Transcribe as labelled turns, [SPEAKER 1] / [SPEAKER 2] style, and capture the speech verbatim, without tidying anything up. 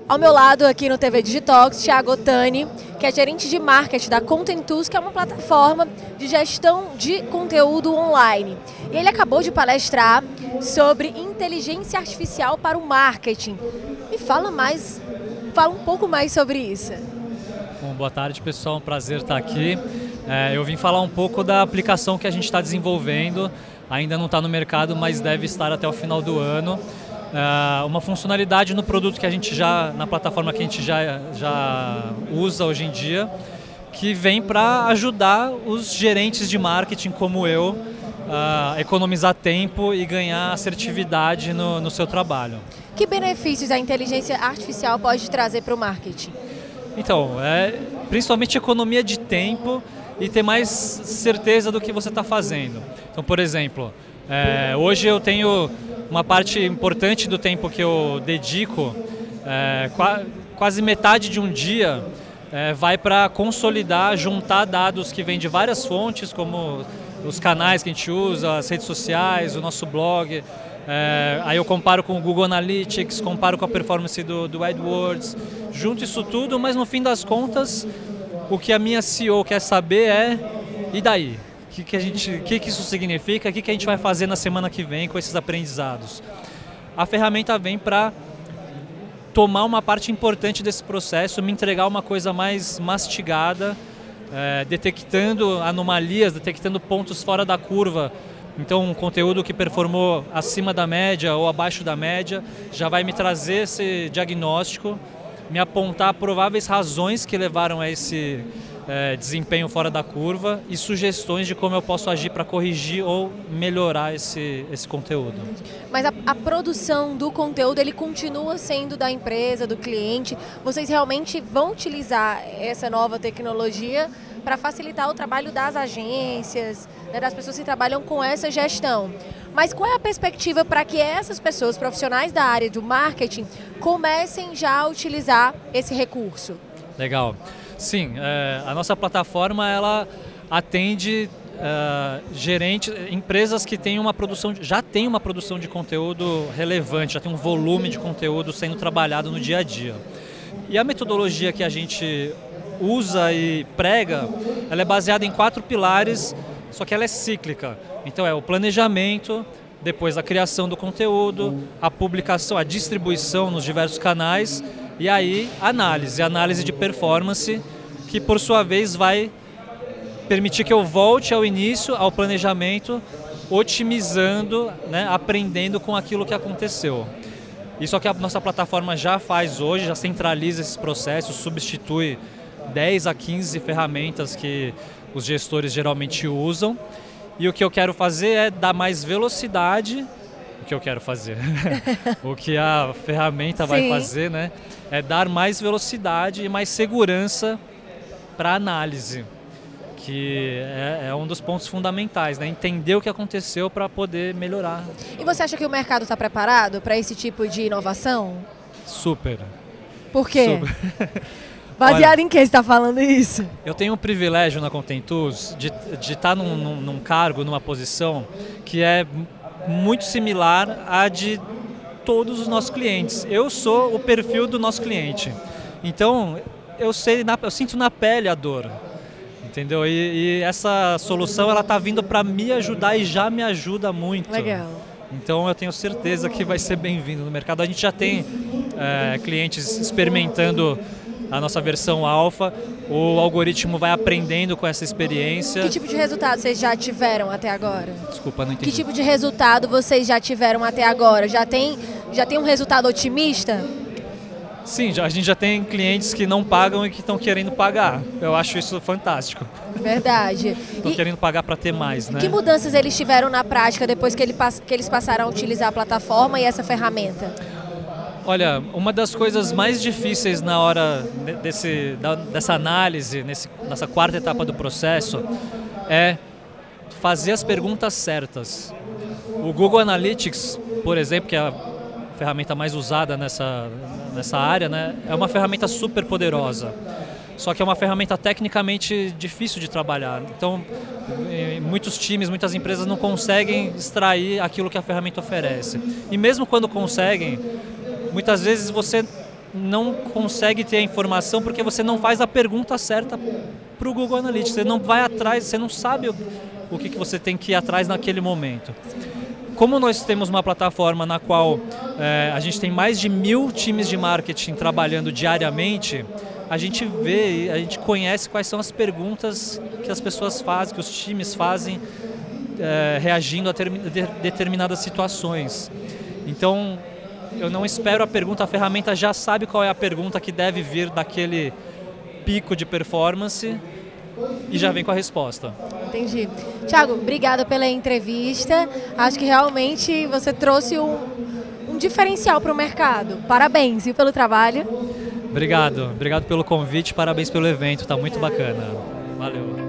[SPEAKER 1] Ao meu lado aqui no T V Digitox, Thiago Ottani, que é gerente de marketing da Content Tools, que é uma plataforma de gestão de conteúdo online. E ele acabou de palestrar sobre inteligência artificial para o marketing. Me fala mais, fala um pouco mais sobre isso.
[SPEAKER 2] Bom, boa tarde, pessoal, um prazer estar aqui. É, eu vim falar um pouco da aplicação que a gente está desenvolvendo, ainda não está no mercado, mas deve estar até o final do ano. Uh, uma funcionalidade no produto que a gente já, na plataforma que a gente já, já usa hoje em dia, que vem para ajudar os gerentes de marketing como eu a uh, economizar tempo e ganhar assertividade no, no seu trabalho.
[SPEAKER 1] Que benefícios a inteligência artificial pode trazer para o marketing?
[SPEAKER 2] Então, é, principalmente economia de tempo e ter mais certeza do que você está fazendo. Então, por exemplo, é, hoje eu tenho uma parte importante do tempo que eu dedico, é, qua, quase metade de um dia, é, vai para consolidar, juntar dados que vêm de várias fontes, como os canais que a gente usa, as redes sociais, o nosso blog. É, aí eu comparo com o Google Analytics, comparo com a performance do, do AdWords, junto isso tudo, mas no fim das contas, o que a minha C E O quer saber é, e daí? O que, que, a gente, que, que isso significa? O que, que a gente vai fazer na semana que vem com esses aprendizados? A ferramenta vem para tomar uma parte importante desse processo, me entregar uma coisa mais mastigada, é, detectando anomalias, detectando pontos fora da curva. Então, um conteúdo que performou acima da média ou abaixo da média já vai me trazer esse diagnóstico, me apontar prováveis razões que levaram a esse é, desempenho fora da curva e sugestões de como eu posso agir para corrigir ou melhorar esse, esse conteúdo.
[SPEAKER 1] Mas a, a produção do conteúdo, ele continua sendo da empresa, do cliente. Vocês realmente vão utilizar essa nova tecnologia para facilitar o trabalho das agências, né, das pessoas que trabalham com essa gestão. Mas qual é a perspectiva para que essas pessoas, profissionais da área do marketing, comecem já a utilizar esse recurso?
[SPEAKER 2] Legal. Sim, é, a nossa plataforma ela atende é, gerentes, empresas que têm uma produção, já têm uma produção de conteúdo relevante, já tem um volume de conteúdo sendo trabalhado no dia a dia. E a metodologia que a gente usa e prega, ela é baseada em quatro pilares, só que ela é cíclica. Então é o planejamento, depois a criação do conteúdo, a publicação, a distribuição nos diversos canais e aí a análise, a análise de performance, que por sua vez vai permitir que eu volte ao início, ao planejamento, otimizando, né, aprendendo com aquilo que aconteceu. Isso é o que a nossa plataforma já faz hoje, já centraliza esses processos, substitui dez a quinze ferramentas que os gestores geralmente usam. E o que eu quero fazer é dar mais velocidade, o que eu quero fazer, o que a ferramenta Sim. vai fazer, né, é dar mais velocidade e mais segurança para a análise, que é, é um dos pontos fundamentais, né, entender o que aconteceu para poder melhorar.
[SPEAKER 1] E você acha que o mercado está preparado para esse tipo de inovação?
[SPEAKER 2] Super.
[SPEAKER 1] Por quê?
[SPEAKER 2] Super.
[SPEAKER 1] Baseado
[SPEAKER 2] Olha,
[SPEAKER 1] em quem você está falando isso?
[SPEAKER 2] Eu tenho o privilégio na Content Tools de de estar num, num, num cargo, numa posição que é muito similar à de todos os nossos clientes. Eu sou o perfil do nosso cliente. Então, eu sei, eu sinto na pele a dor, entendeu? E, e essa solução ela está vindo para me ajudar e já me ajuda muito.
[SPEAKER 1] Legal.
[SPEAKER 2] Então, eu tenho certeza que vai ser bem-vindo no mercado. A gente já tem é, clientes experimentando a nossa versão alfa, o algoritmo vai aprendendo com essa experiência.
[SPEAKER 1] Que tipo de resultado vocês já tiveram até agora?
[SPEAKER 2] Desculpa, não entendi.
[SPEAKER 1] Que tipo de resultado vocês já tiveram até agora? Já tem, já tem um resultado otimista?
[SPEAKER 2] Sim, já, a gente já tem clientes que não pagam e que estão querendo pagar. Eu acho isso fantástico.
[SPEAKER 1] Verdade.
[SPEAKER 2] Estão querendo pagar para ter mais, né?
[SPEAKER 1] Que mudanças eles tiveram na prática depois que, ele, que eles passaram a utilizar a plataforma e essa ferramenta?
[SPEAKER 2] Olha, uma das coisas mais difíceis na hora desse, dessa análise, nesse, nessa quarta etapa do processo, é fazer as perguntas certas. O Google Analytics, por exemplo, que é a ferramenta mais usada nessa, nessa área, né, é uma ferramenta super poderosa. Só que é uma ferramenta tecnicamente difícil de trabalhar. Então, muitos times, muitas empresas não conseguem extrair aquilo que a ferramenta oferece. E mesmo quando conseguem, muitas vezes você não consegue ter a informação porque você não faz a pergunta certa para o Google Analytics. Você não vai atrás, você não sabe o, o que, que você tem que ir atrás naquele momento. Como nós temos uma plataforma na qual é, a gente tem mais de mil times de marketing trabalhando diariamente, a gente vê, a gente conhece quais são as perguntas que as pessoas fazem, que os times fazem, é, reagindo a ter, de, determinadas situações. Então, eu não espero a pergunta, a ferramenta já sabe qual é a pergunta que deve vir daquele pico de performance e já vem com a resposta.
[SPEAKER 1] Entendi. Thiago, obrigada pela entrevista. Acho que realmente você trouxe um, um diferencial para o mercado. Parabéns, viu, pelo trabalho.
[SPEAKER 2] Obrigado. Obrigado pelo convite, parabéns pelo evento, está muito bacana. Valeu.